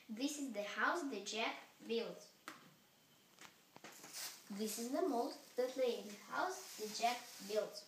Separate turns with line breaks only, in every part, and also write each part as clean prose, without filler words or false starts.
This is the house that Jack built. This is the mold that lay in the house that Jack built.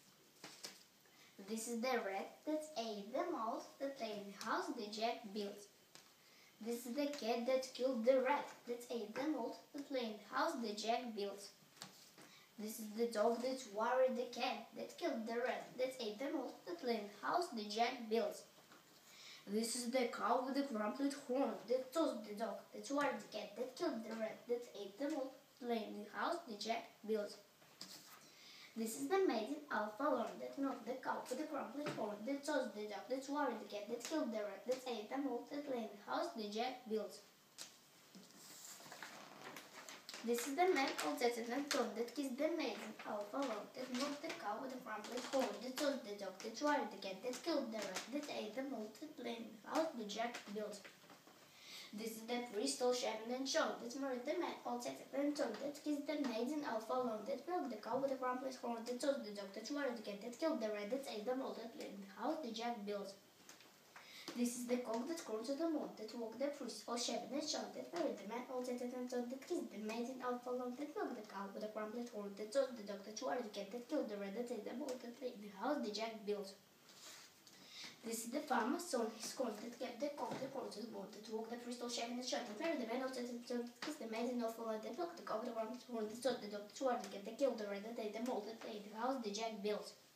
This is the rat that ate the mouse that lay in the house that Jack built. This is the cat that killed the rat that ate the mold that lay in the house that Jack built. This is the dog that worried the cat that killed the rat that ate the mold that lay in the house that Jack built. This is the cow with the crumpled horn that tossed the dog that worried the cat that killed the rat that ate the mold that lay in the house that Jack built. This is the maiden alpha learn that milked the cow with the crumpled horn that tossed the dog that worried the cat that killed the rat that ate the mold that lay in the house that Jack built. This is the man all tatted and torn that kissed the maiden alpha learn that milked the cow with the crumpled horn that tossed the dog that worried the cat that killed the rat that ate the mold that lay in the house that Jack built. This is the priest all shaven and shone that married the man all tatted and torn that kissed the maiden alpha learn that milked the cow with the crumpled horn that tossed the dog that worried the cat that killed the rat that ate the mold that lay in the house that Jack built. This is the cock that crowed to the moon that woke the priest all shaven and shone that married the man all tatted and torn that kissed the maiden alpha learn that milked the cow with the crumpled horn that tossed the dog that worried the cat that killed the rat that ate the mold that lay in the house that Jack built. This is the farmer's son, his corn that kept the cock that crowed to the moon that woke the priest all shaven and shone that married the man all tatted and torn that kissed the maiden alpha learn that milked the cow with the crumpled horn that tossed the dog that worried the cat that killed the rat that ate the mold that lay in the house that Jack built.